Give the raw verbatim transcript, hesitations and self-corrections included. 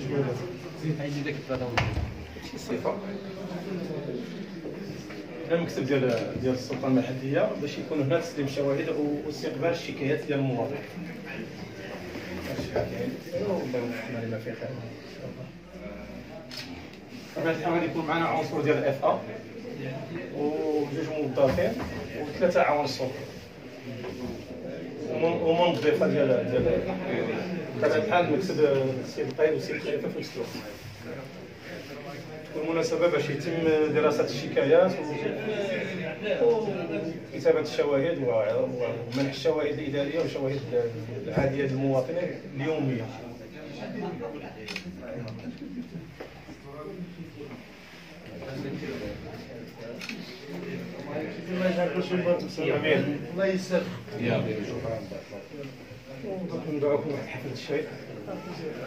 عايز داك الثلاثة شي صفه المكتب ديال ديال السلطه المحليه باش يكون هنا تسليم الشواهد واستقبال الشكايات ديال المواطن. ما فيه خير. طبعا الحال غادي يكون معنا عنصر ديال الاف ا وجوج موظفين وثلاثه عوان السلطه ومنظفه ديال ديال طبعا الحال المكتب السيد القايد والسيد الخليفه في الاسلوب. بالمناسبه باش يتم دراسه الشكايات وكتابه الشواهد ومنح الشواهد الاداريه والشواهد العاديه للمواطنين اليوميه. الله يسر. شكرا. ندعوكم لحفل الشاي.